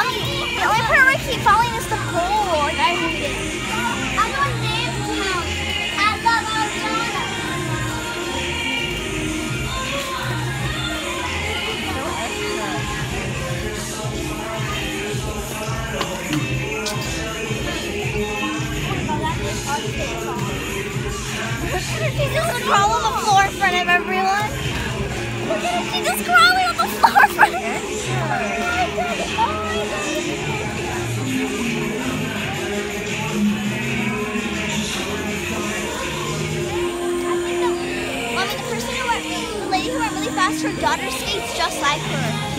Mommy, the only part where I keep falling is the pole. Like, I hate it. I'm going to name town. I love Arizona. She's just crawling on the floor in front of everyone. Look at her, she's just crawling on the floor in front of Mommy, the lady who went really fast, her daughter skates just like her.